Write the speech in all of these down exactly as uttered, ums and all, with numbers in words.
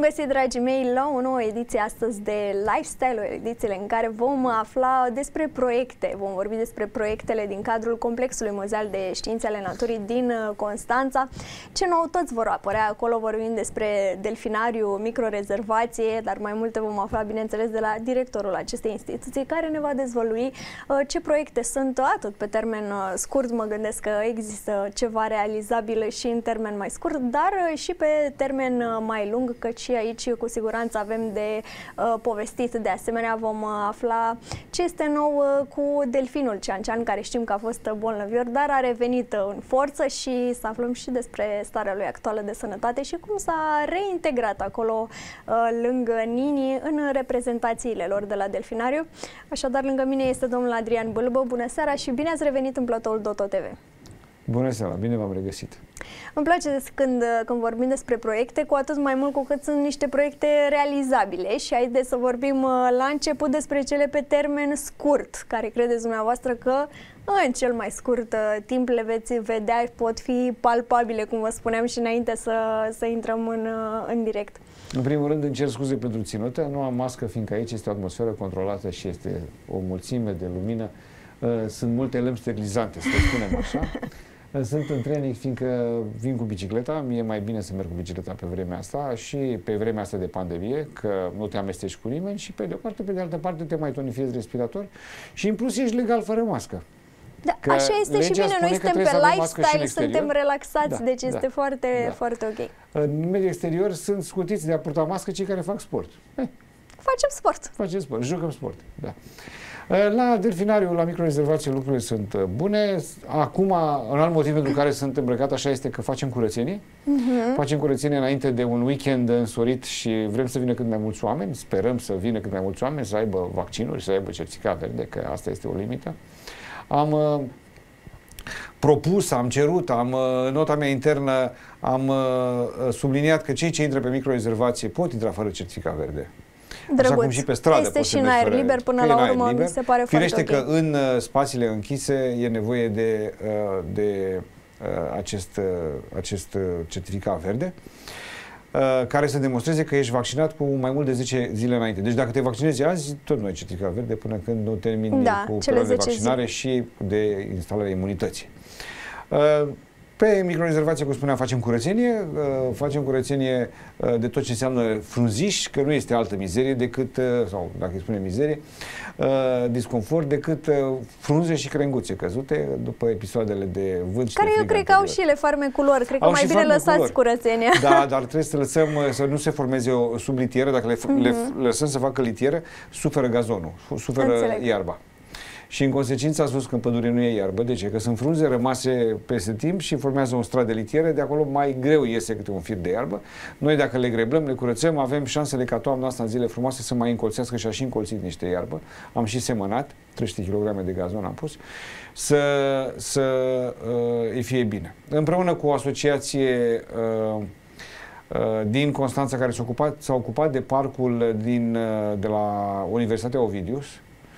găsit, dragii mei, la o nouă ediție astăzi de Lifestyle, edițiile în care vom afla despre proiecte. Vom vorbi despre proiectele din cadrul Complexului Muzeal de Științe ale Naturii din Constanța. Ce noutăți vor apărea acolo? Vorbim despre delfinariu, microrezervație, dar mai multe vom afla, bineînțeles, de la directorul acestei instituții, care ne va dezvălui ce proiecte sunt, atât pe termen scurt, mă gândesc că există ceva realizabil și în termen mai scurt, dar și pe termen mai lung, căci și aici cu siguranță avem de uh, povestit. De asemenea, vom uh, afla ce este nou uh, cu delfinul Cian-Cian, care știm că a fost bolnăvior, dar a revenit uh, în forță, și să aflăm și despre starea lui actuală de sănătate și cum s-a reintegrat acolo uh, lângă Nini în reprezentațiile lor de la delfinariu. Așadar, lângă mine este domnul Adrian Bâlbă. Bună seara și bine ați revenit în platoul Doto T V. Bună seara, bine v-am regăsit. Îmi place când, când vorbim despre proiecte, cu atât mai mult cu cât sunt niște proiecte realizabile, și haideți să vorbim la început despre cele pe termen scurt, care credeți dumneavoastră că în cel mai scurt timp le veți vedea, pot fi palpabile, cum vă spuneam și înainte să, să intrăm în, în direct. În primul rând, îmi cer scuze pentru ținută, nu am mască, fiindcă aici este o atmosferă controlată și este o mulțime de lumină. Sunt multe lămpi sterilizante, să spunem așa. Sunt în training, fiindcă vin cu bicicleta, mie e mai bine să merg cu bicicleta pe vremea asta și pe vremea asta de pandemie, că nu te amesteci cu nimeni și pe de o parte, pe de altă parte te mai tonifiezi respirator și în plus ești legal fără mască. Da, așa este și bine, noi suntem pe lifestyle, suntem relaxați, da, deci este da, foarte, da. foarte ok. În mediul exterior sunt scutiți de a purta mască cei care fac sport. Eh. Facem sport. Facem sport, jucăm sport, da. La delfinariu, la microrezervație, lucrurile sunt bune. Acum, un alt motiv pentru care sunt îmbrăcat așa este că facem curățenie. Uh-huh. Facem curățenie înainte de un weekend însorit și vrem să vină cât mai mulți oameni. Sperăm să vină cât mai mulți oameni, să aibă vaccinuri, să aibă certificat verde, că asta este o limită. Am uh, propus, am cerut, am, uh, nota mea internă, am uh, subliniat că cei ce intră pe microrezervație pot intra fără certificat verde. Drăguț. Așa cum și pe stradă este și în aer liber, până la urmă mi se pare Firește foarte că okay. în uh, spațiile închise e nevoie de, uh, de uh, acest, uh, acest uh, certificat verde, uh, care să demonstreze că ești vaccinat cu mai mult de zece zile înainte. Deci dacă te vaccinezi azi, tot nu ai certificat verde până când nu termini da, cu perioada de vaccinare zile. Și de instalarea imunității. Uh, Pe microrezervație, cum spuneam, facem curățenie, uh, facem curățenie uh, de tot ce înseamnă frunziș, că nu este altă mizerie decât, uh, sau dacă îi spunem mizerie, uh, disconfort, decât uh, frunze și crenguțe căzute după episoadele de vânt și care de eu cred că au și ele farme culori, cred că au mai bine lăsați curățenia. Da, dar trebuie să lăsăm, să nu se formeze o sublitieră, dacă le, uh-huh. le lăsăm să facă litieră, suferă gazonul, suferă Înțeleg. iarba. Și în consecință a spus că în pădure nu e iarbă. De ce? Că sunt frunze rămase peste timp și formează un strat de litiere, de acolo mai greu iese câte un fir de iarbă. Noi dacă le greblăm, le curățăm, avem șansele ca toamna asta în zile frumoase să mai încolțească, și a și încolțit niște iarbă. Am și semănat, trei sute de kilograme de gazon am pus, să, să uh, îi fie bine. Împreună cu o asociație uh, uh, din Constanța care s-a ocupat, s-a ocupat de parcul din, uh, de la Universitatea Ovidius,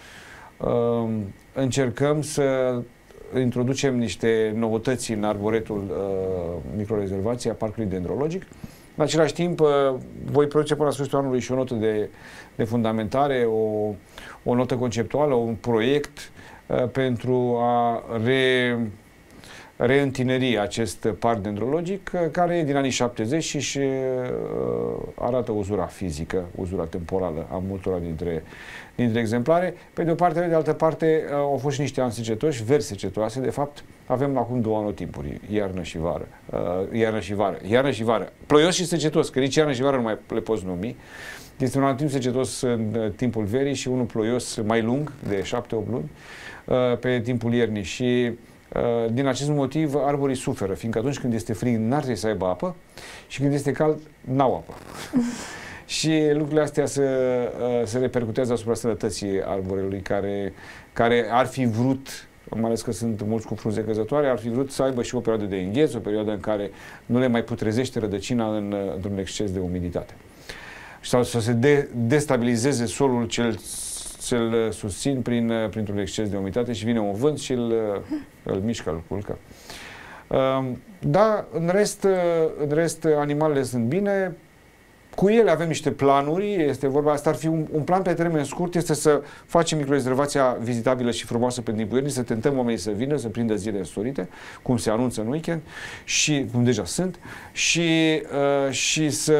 Uh, încercăm să introducem niște noutăți în arboretul uh, microrezervației a Parcului Dendrologic. În același timp, uh, voi produce până la sfârșitul anului și o notă de, de fundamentare, o, o notă conceptuală, un proiect uh, pentru a re, reîntineri acest parc dendrologic, uh, care e din anii șaptezeci și, și uh, arată uzura fizică, uzura temporală a multora dintre dintre exemplare. Pe de o parte, pe de altă parte, au fost și niște ani secetoși, verzi secetoase. De fapt, avem acum două anotimpuri, iarnă și vară. Uh, iarnă și vară. Iarnă și vară. Ploios și secetos, că nici iarnă și vară nu mai le poți numi. Este un anotimp secetos în timpul verii și unul ploios mai lung, de șapte opt luni, uh, pe timpul iernii. Și uh, din acest motiv, arborii suferă, fiindcă atunci când este frig, n-ar trebui să aibă apă și când este cald, n-au apă. Și lucrurile astea se, se repercutează asupra sănătății arborelui, care, care ar fi vrut, mai ales că sunt mulți cu frunze căzătoare, ar fi vrut să aibă și o perioadă de îngheț, o perioadă în care nu le mai putrezește rădăcina în, într-un exces de umiditate. Sau să se de, destabilizeze solul cel, cel susțin prin, printr-un exces de umiditate și vine un vânt și îl, îl mișcă, îl culcă. Da, în rest, în rest animalele sunt bine. cu ele avem niște planuri, este vorba, asta ar fi un, un plan pe termen scurt, este să facem microrezervația vizitabilă și frumoasă pe timpul iernii, să tentăm oamenii să vină, să prindă zile însorite, cum se anunță în weekend, și cum deja sunt, și, uh, și să,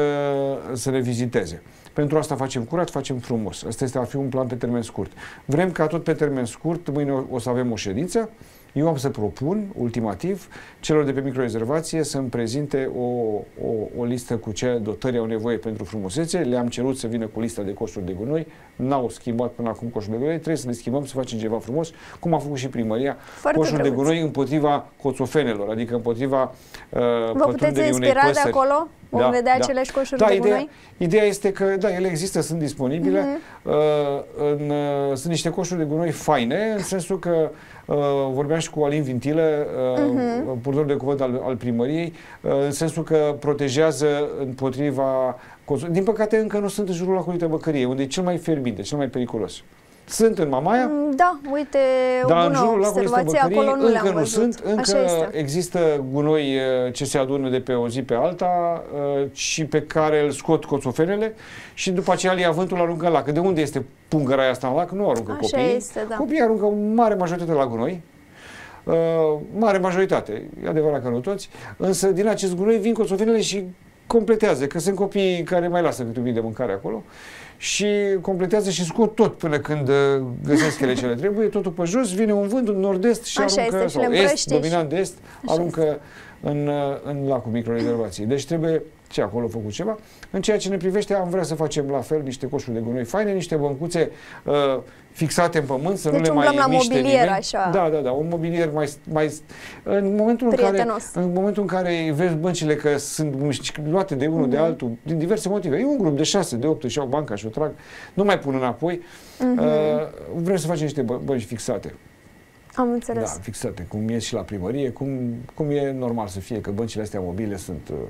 să le viziteze. Pentru asta facem curat, facem frumos. Asta este, ar fi un plan pe termen scurt. Vrem ca tot pe termen scurt, mâine o, o să avem o ședință. Eu am să propun, ultimativ, celor de pe microrezervație să-mi prezinte o, o, o listă cu ce dotări au nevoie pentru frumusețe. Le-am cerut să vină cu lista de coșuri de gunoi. N-au schimbat până acum coșuri de gunoi. Trebuie să le schimbăm, să facem ceva frumos, cum a făcut și primăria. Foarte coșuri drăguț. de gunoi împotriva coțofenelor, adică împotriva uh, Vă puteți inspira de acolo? Vom da, vedea da. aceleași coșuri da, de ideea, gunoi? Ideea este că, da, ele există, sunt disponibile. Mm-hmm. uh, în, uh, sunt niște coșuri de gunoi faine, în sensul că uh, vorbeam și cu Alin Vintilă, uh, mm-hmm. purtător de cuvânt al, al primăriei, uh, în sensul că protejează împotriva... Din păcate, încă nu sunt în jurul lacului Tăbăcărie, unde e cel mai fierbinte, cel mai periculos. Sunt în Mamaia. Da, uite, o dar bună în jurul lacului observație, acolo nu încă le-am nu văzut. sunt, încă Așa există gunoi ce se adună de pe o zi pe alta și pe care îl scot coțofenele și după aceea îl ia vântul, aruncă în lac. De unde este pungăraia asta în lac? Nu aruncă Așa copiii. este, da. Copiii aruncă o mare majoritate la gunoi. Uh, mare majoritate, e adevărat că nu toți, însă din acest gunoi vin coțofenele și completează, că sunt copii care mai lasă câte un pic de mâncare acolo și completează și scot tot până când uh, găsesc ele ce le trebuie, totul pe jos, vine un vânt în nord-est și așa aruncă, este, sau est, dominant de est, așa aruncă este. în, în lacul microrezervației. Deci trebuie ce acolo făcut ceva. În ceea ce ne privește, am vrea să facem la fel niște coșuri de gunoi faine, niște băncuțe uh, fixate în pământ, să deci nu le mai la miște mobilier, nimeni. așa. Da, da, da, un mobilier mai, mai în momentul în care în momentul în care vezi băncile că sunt luate de unul mm-hmm. de altul din diverse motive. E un grup de șase, de opt, și iau banca și o trag, nu mai pun înapoi. Mm-hmm. Uh, vrem să facem niște bănci fixate. Am înțeles. Da, fixate, cum e și la primărie, cum, cum e normal să fie, că băncile astea mobile sunt uh,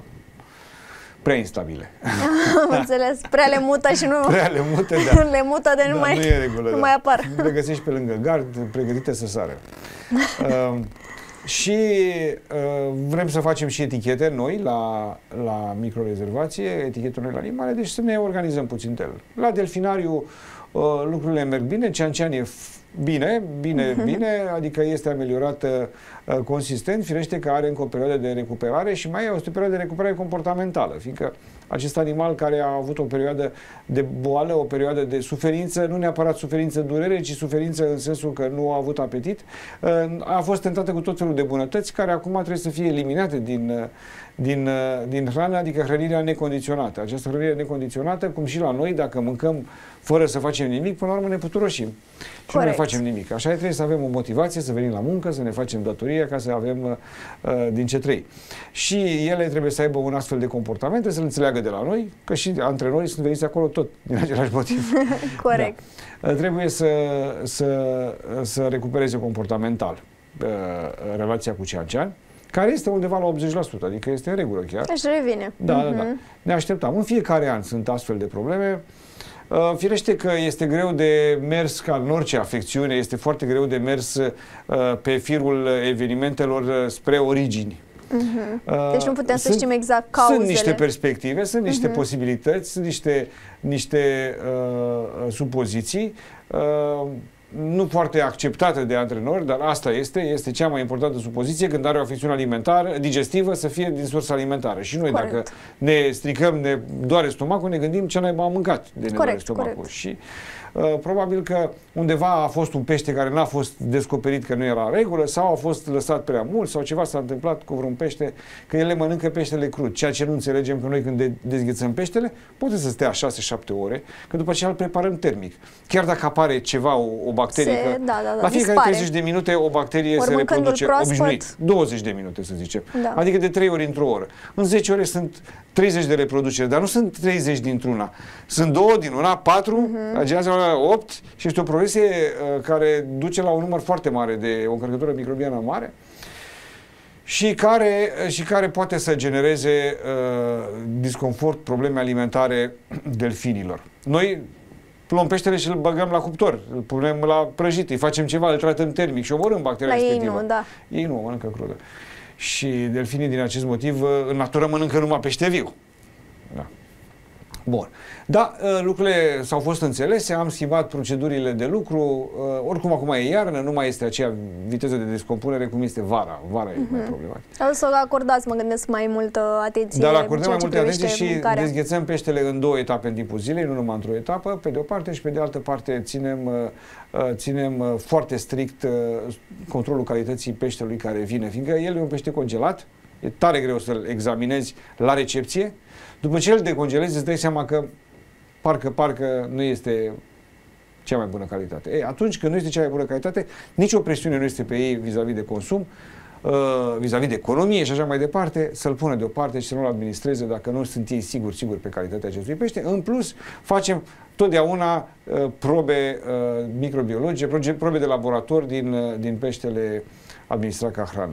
prea instabile. Am înțeles, prea le mută și nu... Prea le mută, da. le mută de nu da, mai, nu, e regulă, nu da. mai apar. Le găsești pe lângă gard, pregătite să sară. uh, și uh, vrem să facem și etichete noi la, la microrezervație, etichete noi la animale, deci să ne organizăm puțin el. La delfinariu uh, lucrurile merg bine, Ceancean e bine, bine, bine, adică este ameliorată uh, consistent, firește că are încă o perioadă de recuperare și mai e o perioadă de recuperare comportamentală, fiindcă acest animal care a avut o perioadă de boală, o perioadă de suferință, nu neapărat suferință durere, ci suferință în sensul că nu a avut apetit, uh, a fost tentată cu tot felul de bunătăți care acum trebuie să fie eliminate din, uh, din, uh, din hrană, adică hrănirea necondiționată. Această hrănire necondiționată, cum și la noi, dacă mâncăm fără să facem nimic, până la urmă ne puturoșim. Și Corect. nu ne facem nimic. Așa trebuie să avem o motivație, să venim la muncă, să ne facem datoria ca să avem uh, din ce trăi. Și ele trebuie să aibă un astfel de comportament, să-l înțeleagă de la noi, că și antrenori sunt veniți acolo tot din același motiv. Corect. Da. Trebuie să, să, să recupereze comportamental uh, relația cu Ceancean, care este undeva la optzeci la sută, adică este în regulă chiar. Deci revine. Da, uh-huh. da, da. Ne așteptam. În fiecare an sunt astfel de probleme. Uh, firește că este greu de mers, ca în orice afecțiune, este foarte greu de mers uh, pe firul evenimentelor uh, spre origini. Uh-huh. Uh, deci nu putem sunt, să știm exact cauzele. Sunt niște perspective, sunt niște uh-huh. posibilități, sunt niște, niște uh, supoziții. Uh, nu foarte acceptată de antrenori, dar asta este, este cea mai importantă supoziție când are o afecțiune alimentară, digestivă, să fie din sursă alimentară. Și noi, corect. Dacă ne stricăm, ne doare stomacul, ne gândim ce naiba am mâncat de ne doare stomacul. Corect. Și uh, probabil că undeva a fost un pește care n-a fost descoperit că nu era în regulă sau a fost lăsat prea mult sau ceva s-a întâmplat cu vreun pește, că ele mănâncă peștele crud. Ceea ce nu înțelegem că noi când de- dezghețăm peștele, poate să stea șase șapte ore, că după aceea îl preparăm termic. Chiar dacă apare ceva, o, o bacterie, se, că da, da, da, la fiecare dispare. treizeci de minute o bacterie Ori se reproduce obișnuit. douăzeci de minute, să zicem. Da. Adică de trei ori într-o oră. În zece ore sunt treizeci de reproduceri, dar nu sunt treizeci dintr-una. Sunt două din una, patru, uh-huh. agează la opt și este o progresie uh, care duce la un număr foarte mare de o încărcătură microbiană mare și care, și care poate să genereze uh, disconfort, probleme alimentare delfinilor. Noi luăm peștele și îl băgăm la cuptor, îl punem la prăjit, îi facem ceva, îl tratăm termic și omorâm bacteria la respectivă. Ei nu, da. Ei nu o mănâncă crudă. Și delfinii din acest motiv în natură mănâncă numai pește viu. Da. Bun. Da, lucrurile s-au fost înțelese, am schimbat procedurile de lucru, oricum acum e iarnă, nu mai este aceea viteză de descompunere cum este vara. Vara uh-huh. e mai problematic. O să acordați, mă gândesc, mai multă atenție. Dar acordăm mai multă atenție și mâncarea. Dezghețăm peștele în două etape în timpul zilei, nu numai într-o etapă, pe de o parte, și pe de altă parte ținem, ținem foarte strict controlul calității peștelui care vine, fiindcă el e un pește congelat, e tare greu să-l examinezi la recepție. După ce îl decongelezi, îți dai seama că parcă, parcă nu este cea mai bună calitate. Ei, atunci când nu este cea mai bună calitate, nicio presiune nu este pe ei vis-a-vis de consum, uh, vis-a-vis de economie și așa mai departe, să-l pună deoparte și să nu-l administreze dacă nu sunt ei siguri, siguri pe calitatea acestui pește. În plus, facem totdeauna uh, probe uh, microbiologice, probe de laborator din, uh, din peștele administrat ca hrană.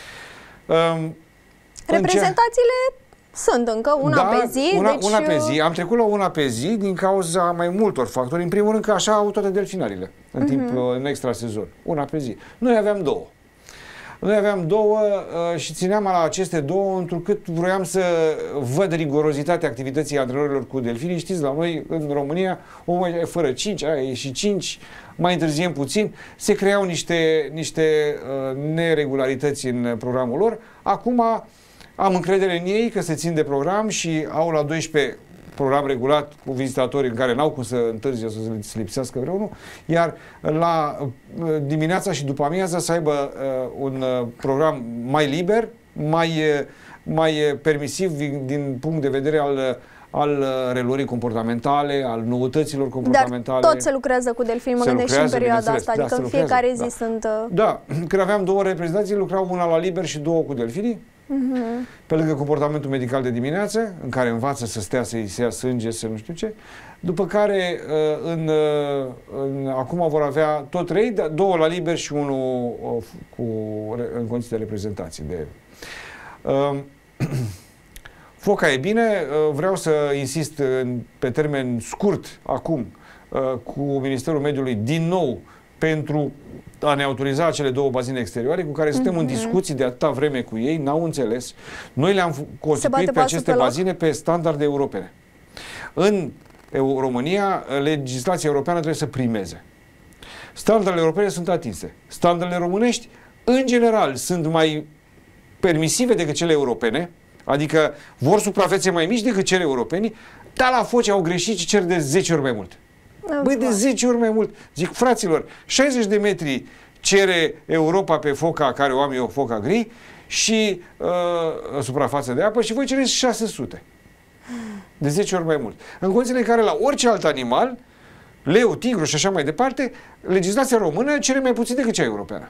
Uh, Reprezentațiile sunt încă una da, pe zi. Una, deci... una pe zi. Am trecut la una pe zi din cauza mai multor factori. În primul rând că așa au toate delfinariile în, uh-huh. timp, în extra sezon. Una pe zi. Noi aveam două. Noi aveam două uh, și țineam la aceste două întrucât vroiam să văd rigorozitatea activității antrenorilor cu delfinii. Știți, la noi în România omul e fără cinci, aia e și cinci, mai întârziem puțin, se creau niște, niște uh, neregularități în programul lor. Acum am încredere în ei că se țin de program și au la douăsprezece program regulat cu vizitatori în care n-au cum să întârzie, să se lipsească vreunul, iar la dimineața și după amiaza să aibă uh, un uh, program mai liber, mai, uh, mai permisiv din, din punct de vedere al, al reluării comportamentale, al noutăților comportamentale. Dar tot se lucrează cu delfini, mă gândesc și în perioada asta, adică da, în fiecare zi da. sunt... Uh... Da, când aveam două reprezentații, lucrau una la liber și două cu delfinii. Uh-huh. Pe lângă comportamentul medical de dimineață, în care învață să stea, să-i se ia sânge, să nu știu ce, după care în, în, acum vor avea tot trei, două la liber și unul cu, în condiții de reprezentație. De, uh, foca e bine, vreau să insist pe termen scurt acum cu Ministerul Mediului din nou pentru a ne autoriza acele două bazine exterioare cu care suntem mm-hmm. în discuții de atâta vreme cu ei, n-au înțeles. Noi le-am constituit pe aceste pe bazine pe standarde europene. În România, legislația europeană trebuie să primeze. Standardele europene sunt atinse. Standardele românești, în general, sunt mai permisive decât cele europene, adică vor suprafețe mai mici decât cele europene, dar la foci au greșit și cer de zece ori mai mult. Băi, de zece ori mai mult. Zic, fraților, șaizeci de metri cere Europa pe foca care o am eu, foca gri, și uh, suprafață de apă, și voi cereți șase sute. De zece ori mai mult. În condițiile în care la orice alt animal, leu, tigru și așa mai departe, legislația română cere mai puțin decât cea europeană.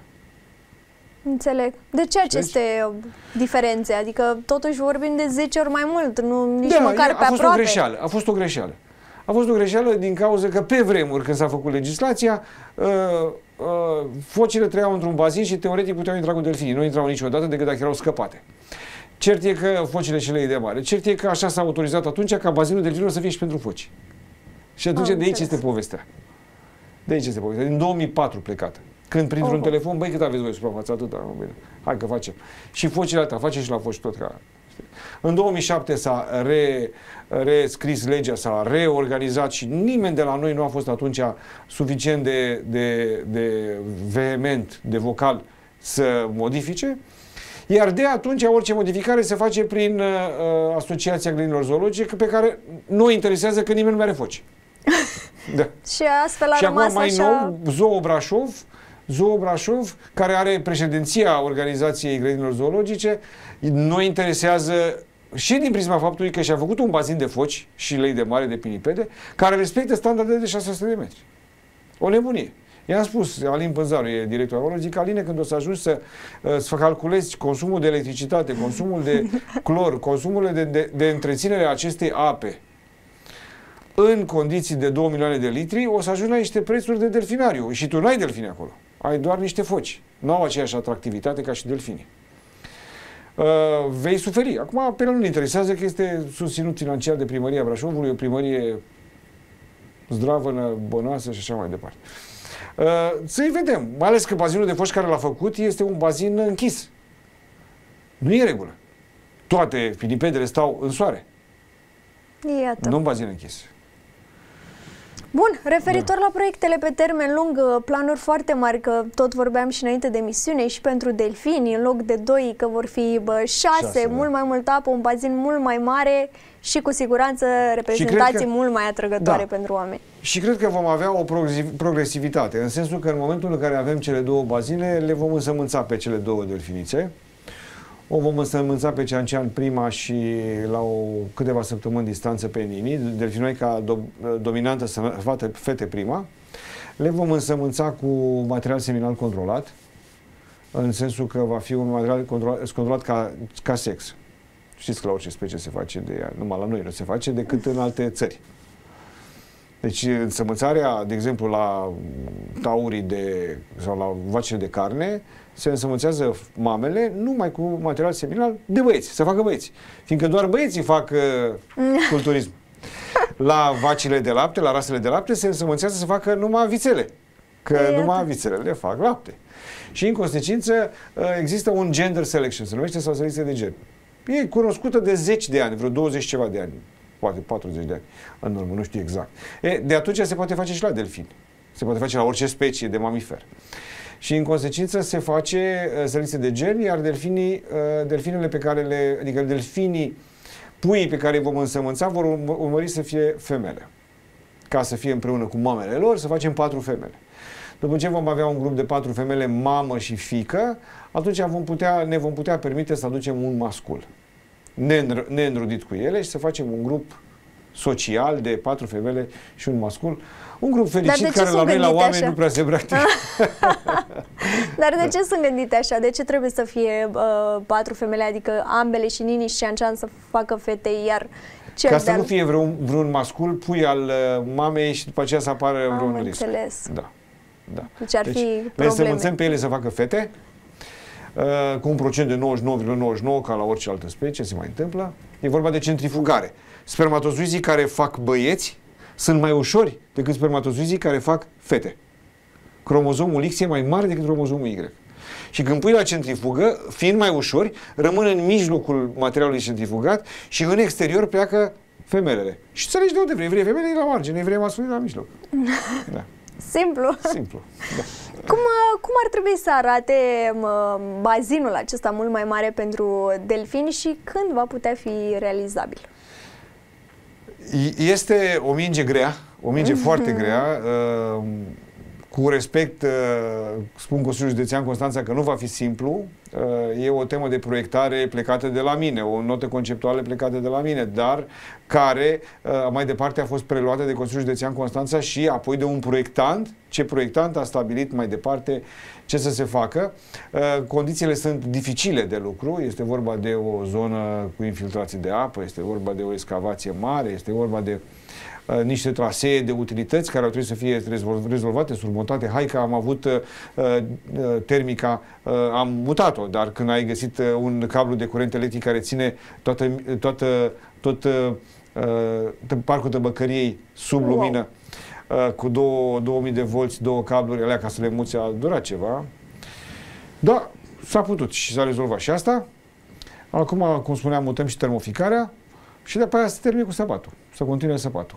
Înțeleg. De ce aceste deci, diferențe? Adică totuși vorbim de zece ori mai mult, nu nici da, măcar a pe fost aproape. O greșeală, a fost o greșeală. A fost o greșeală din cauza că pe vremuri, când s-a făcut legislația, uh, uh, focile trăiau într-un bazin și teoretic puteau intra cu delfinii. Nu intrau niciodată decât dacă erau scăpate. Cert e că focile și lei de mare. Cert e că așa s-a autorizat atunci ca bazinul delfinilor să fie și pentru foci. Și atunci Am de aici înțeles. este povestea. De aici este povestea. Din două mii patru plecată. Când printr-un oh. telefon, băi, cât aveți voi suprafață? Atâta. Hai că facem. Și focile atâta, facem și la foci tot ca... În două mii șapte s-a re, rescris legea, s-a reorganizat și nimeni de la noi nu a fost atunci suficient de, de, de vehement, de vocal să modifice. Iar de atunci orice modificare se face prin uh, Asociația Grădinilor Zoologice, pe care nu interesează că nimeni nu are foci. Da. Și astfel a și rămas acum mai așa... nou, Zoo Brașov, Zoo Brașov, care are președinția Organizației Grădinilor Zoologice, noi interesează și din prisma faptului că și-a făcut un bazin de foci și lei de mare, de pinipede, care respectă standardele de șase sute de metri. O nebunie. I-am spus, Alin Pânzaru e directorul acolo, zic, Aline, când o să ajungi să, să calculezi consumul de electricitate, consumul de clor, consumul de, de, de întreținere a acestei ape în condiții de două milioane de litri, o să ajungi la niște prețuri de delfinariu. Și tu n-ai delfini acolo. Ai doar niște foci. Nu au aceeași atractivitate ca și delfinii. Uh, vei suferi. Acum, pe el nu-l interesează că este susținut financiar de Primăria Brașovului, o primărie zdravănă, bănoasă și așa mai departe. Uh, să-i vedem. Mai ales că bazinul de foci care l-a făcut este un bazin închis. Nu e regulă. Toate pinipedele stau în soare. Iată. Nu în bazin închis. Bun, referitor da. la proiectele pe termen lung, planuri foarte mari, că tot vorbeam și înainte de emisiune, și pentru delfini, în loc de doi, că vor fi bă, șase, șase, mult da. mai multă apă, un bazin mult mai mare și cu siguranță reprezentații că, mult mai atrăgătoare da. pentru oameni. Și cred că vom avea o progresivitate, în sensul că în momentul în care avem cele două bazine, le vom însămânța pe cele două delfinițe. O vom însămânța pe Ceancean prima și la o câteva săptămâni distanță pe Nini, delfinoica do, dominantă să fate fete prima. Le vom însămânța cu material seminal controlat, în sensul că va fi un material controlat, controlat ca, ca sex. Știți că la orice specie se face, de, numai la noi nu se face, decât în alte țări. Deci însămânțarea, de exemplu, la taurii de, sau la vacile de carne, se însămânțează mamele numai cu material seminal de băieți, să facă băieți. Fiindcă doar băieții fac uh, culturism. La vacile de lapte, la rasele de lapte, se însămânțează să facă numai vițele. Că e numai vițelele fac lapte. Și în consecință există un gender selection, se numește, sau selecție de gen. E cunoscută de zeci de ani, vreo douăzeci ceva de ani. Poate patruzeci de ani în urmă, nu știu exact. E, de atunci se poate face și la delfini. Se poate face la orice specie de mamifer. Și în consecință se face uh, selecție de gen, iar delfinii, uh, delfinele pe care le, adică delfinii, puii pe care îi vom însămânța vor urmări să fie femele. Ca să fie împreună cu mamele lor, să facem patru femele. După ce vom avea un grup de patru femele, mamă și fiică, atunci vom putea, ne vom putea permite să aducem un mascul neînrudit cu ele și să facem un grup social de patru femele și un mascul. Un grup fericit care la noi, la oameni, așa? Nu prea se practică. Dar de ce sunt gândite așa? De ce trebuie să fie uh, patru femele, adică ambele, și Nini și Ceancean, să facă fete, iar cel Ca să nu fie vreun, vreun mascul, pui al uh, mamei și după aceea să apară Am vreun risc. înțeles. Da. Da. Deci ar deci, fi le probleme. însămânțăm pe ele să facă fete, uh, cu un procent de nouăzeci și nouă virgulă nouăzeci și nouă, ca la orice altă specie, se mai întâmplă. E vorba de centrifugare. Spermatozoizii care fac băieți sunt mai ușori decât spermatozoizii care fac fete. Cromozomul X e mai mare decât cromozomul Y. Și când pui la centrifugă, fiind mai ușori, rămân în mijlocul materialului centrifugat și în exterior pleacă femelele. Și să alegi de unde vrei. Vrei femele la margine, vrei masculin la mijloc. Da. Simplu. Simplu. Da. Cum, cum ar trebui să arate mă, bazinul acesta mult mai mare pentru delfini și când va putea fi realizabil? Este o minge grea, o minge mm-hmm. foarte grea. Uh, cu respect, uh, spun Consiliul Județean Constanța că nu va fi simplu. Uh, e o temă de proiectare plecată de la mine, o notă conceptuală plecată de la mine, dar care uh, mai departe a fost preluată de Consiliul Județean Constanța și apoi de un proiectant. Ce proiectant a stabilit mai departe ce să se facă. Uh, condițiile sunt dificile de lucru, este vorba de o zonă cu infiltrație de apă, este vorba de o excavație mare, este vorba de uh, niște trasee de utilități care au trebuit să fie rezolvate, surmontate. Hai că am avut uh, uh, termica, uh, am mutat-o, dar când ai găsit uh, un cablu de curent electric care ține toată, toată, tot uh, uh, parcul Tăbăcăriei sub wow. lumină, cu două mii de volți, două cabluri, alea ca să le muți, a durat ceva. Da, s-a putut și s-a rezolvat și asta. Acum, cum spuneam, mutăm și termoficarea și de-apoi aia se termine cu săpatul. Să continue săpatul.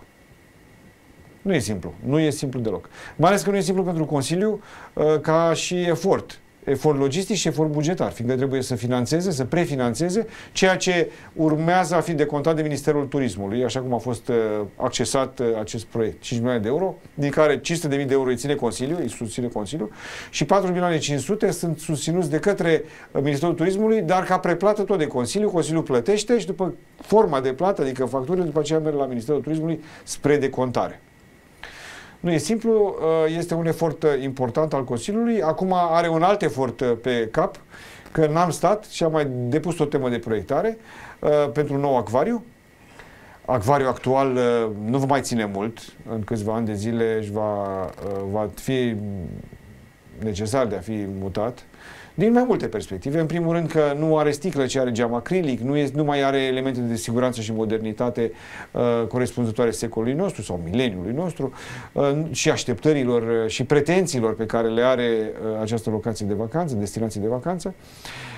Nu e simplu. Nu e simplu deloc. Mai ales că nu e simplu pentru Consiliu ca și efort. Efort logistic și efort bugetar, fiindcă trebuie să finanțeze, să prefinanțeze ceea ce urmează a fi decontat de Ministerul Turismului, așa cum a fost uh, accesat uh, acest proiect, cinci milioane de euro, din care cinci sute de mii de euro îi ține Consiliul, îi susține Consiliul, și patru milioane cinci sute sunt susținuți de către uh, Ministerul Turismului, dar ca preplată tot de Consiliu. Consiliul plătește și după forma de plată, adică facturile, după aceea merg la Ministerul Turismului spre decontare. Nu e simplu, este un efort important al Consiliului. Acum are un alt efort pe cap, că n-am stat și am mai depus o temă de proiectare pentru un nou acvariu. Acvariul actual nu va mai ține mult, în câțiva ani de zile își va, va fi necesar de a fi mutat. Din mai multe perspective. În primul rând că nu are sticlă, ci are geam acrilic, nu, este, nu mai are elemente de siguranță și modernitate uh, corespunzătoare secolului nostru sau mileniului nostru uh, și așteptărilor uh, și pretențiilor pe care le are uh, această locație de vacanță, destinație de vacanță.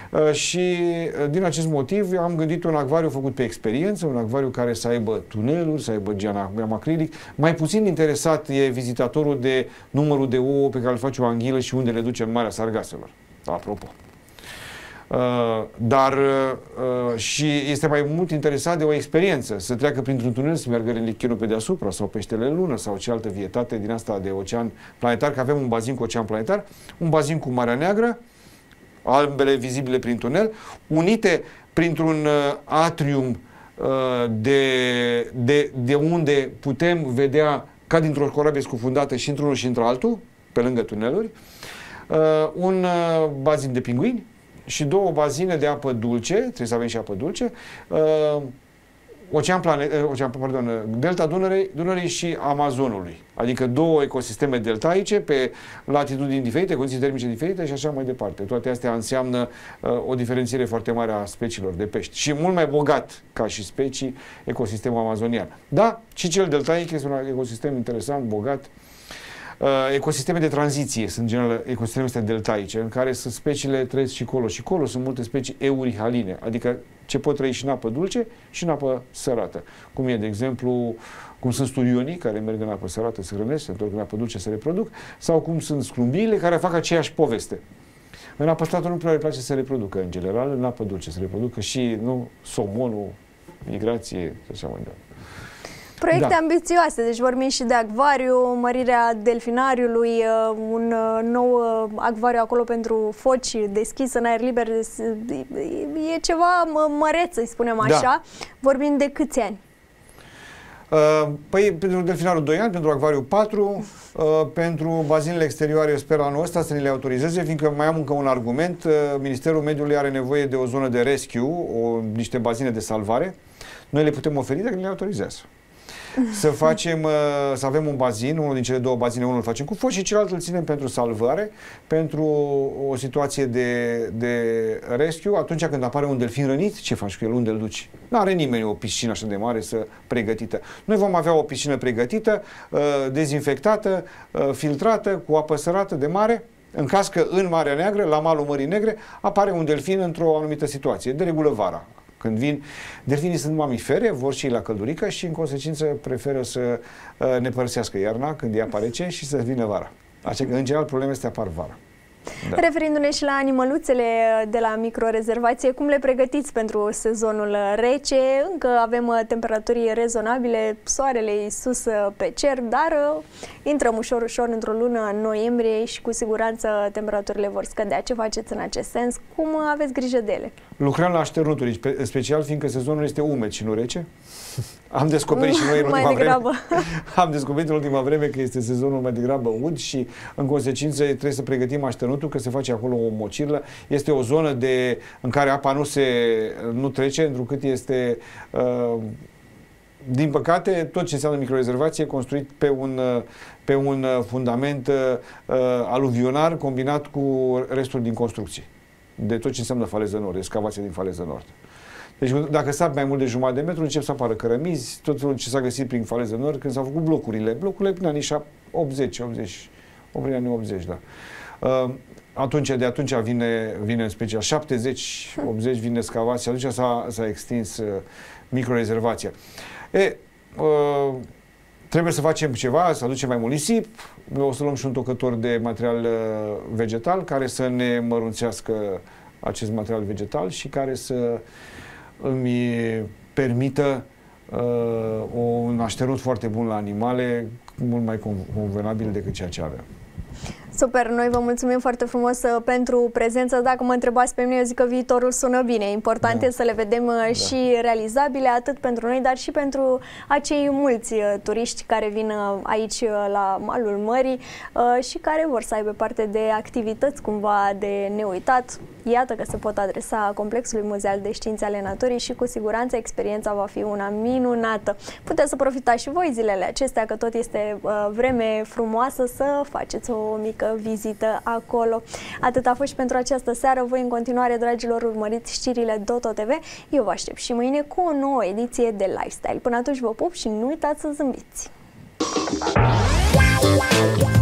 Și din acest motiv am gândit un acvariu făcut pe experiență, un acvariu care să aibă tuneluri, să aibă geam acrilic. Mai puțin interesat e vizitatorul de numărul de ouă pe care îl face o anghilă și unde le duce în Marea Sargaselor. Apropo. Uh, dar uh, și este mai mult interesat de o experiență, să treacă printr-un tunel, să meargă relichinul pe deasupra sau peștele lună sau ce altă vietate din asta de ocean planetar, că avem un bazin cu ocean planetar, un bazin cu Marea Neagră, ambele vizibile prin tunel, unite printr-un uh, atrium uh, de, de, de unde putem vedea ca dintr-o corabie scufundată și într-unul și într-altul, pe lângă tuneluri, uh, un uh, bazin de pinguini și două bazine de apă dulce, trebuie să avem și apă dulce, uh, ocean planet, uh, ocean, pardon, delta Dunării, Dunării și Amazonului. Adică două ecosisteme deltaice pe latitudini diferite, condiții termice diferite și așa mai departe. Toate astea înseamnă uh, o diferențiere foarte mare a speciilor de pești și mult mai bogat ca și specii ecosistemul amazonian. Da, și cel deltaic este un ecosistem interesant, bogat. Uh, ecosisteme de tranziție sunt general ecosisteme astea deltaice, în care sunt speciile trăiesc și colo și colo, sunt multe specii eurihaline, adică ce pot trăi și în apă dulce și în apă sărată. Cum e, de exemplu, cum sunt sturionii, care merg în apă sărată, se hrănesc, se întorc în apă dulce, se reproduc, sau cum sunt sclumbiile, care fac aceeași poveste. În apă sărată nu prea le place să se reproducă, în general, în apă dulce se reproducă și, nu, somonul, migrație, și așa mai departe. Proiecte da. ambițioase, deci vorbim și de acvariu, mărirea delfinariului, un nou acvariu acolo pentru foci deschis în aer liber, e ceva măreț, să-i spunem așa. Da. Vorbim de câți ani? Uh, păi pentru delfinarul doi ani, pentru acvariu patru, uh, pentru bazinele exterioare sper anul ăsta să ne le autorizeze, fiindcă mai am încă un argument. Uh, Ministerul Mediului are nevoie de o zonă de rescue, o, niște bazine de salvare. Noi le putem oferi dacă ne le autorizează. Să facem, să avem un bazin, unul din cele două bazine, unul îl facem cu foci și celălalt îl ținem pentru salvare, pentru o situație de, de rescue. Atunci când apare un delfin rănit, ce faci cu el? Unde îl duci? Nu are nimeni o piscină așa de mare să pregătită. Noi vom avea o piscină pregătită, dezinfectată, filtrată, cu apă sărată de mare. În caz că în Marea Neagră, la malul Mării Negre, apare un delfin într-o anumită situație, de regulă vara. Când vin, delfinii sunt mamifere, vor și la căldurică și în consecință preferă să uh, ne părăsească iarna când e apare rece și să vină vara. Așa că în general problemele astea apar vara. Da. Referindu-ne și la animăluțele de la microrezervație, cum le pregătiți pentru sezonul rece? Încă avem temperaturi rezonabile, soarele e sus pe cer, dar intrăm ușor, ușor într-o lună noiembrie și cu siguranță temperaturile vor scădea. Ce faceți în acest sens? Cum aveți grijă de ele? Lucrăm la așternuturi, special fiindcă sezonul este umed și nu rece. Am descoperit și noi în ultima vreme, am descoperit în ultima vreme că este sezonul mai degrabă ud și în consecință trebuie să pregătim așternutul, că se face acolo o mocirlă. Este o zonă de, în care apa nu, se, nu trece, întrucât este, uh, din păcate, tot ce înseamnă microrezervație construit pe un, pe un fundament uh, aluvionar combinat cu restul din construcții. De tot ce înseamnă faleză nord, excavație din faleză nord. Deci dacă sapi mai mult de jumătate de metru, încep să apară cărămizi, tot felul ce s-a găsit prin faleză nord, când s-au făcut blocurile. Blocurile prin anii optzeci, optzeci, prin anii optzeci, da. Uh, atunci, de atunci vine, vine în special șaptezeci, optzeci vine excavația, atunci s-a extins uh, microrezervația. E, uh, trebuie să facem ceva, să aducem mai mult nisip, o să luăm și un tocător de material uh, vegetal care să ne mărunțească acest material vegetal și care să îmi permită uh, un așternut foarte bun la animale, mult mai convenabil decât ceea ce avem. Super, noi vă mulțumim foarte frumos uh, pentru prezență. Dacă mă întrebați pe mine, eu zic că viitorul sună bine. Important da. e să le vedem uh, da. și realizabile, atât pentru noi, dar și pentru acei mulți uh, turiști care vin uh, aici uh, la malul mării uh, și care vor să aibă parte de activități cumva de neuitat. Iată că se pot adresa Complexului Muzeal de Științe ale Naturii și cu siguranță experiența va fi una minunată. Puteți să profitați și voi zilele acestea, că tot este uh, vreme frumoasă, să faceți o mică vizită acolo. Atât a fost și pentru această seară. Voi în continuare, dragilor, urmăriți știrile Doto T V. Eu vă aștept și mâine cu o nouă ediție de Lifestyle. Până atunci vă pup și nu uitați să zâmbiți!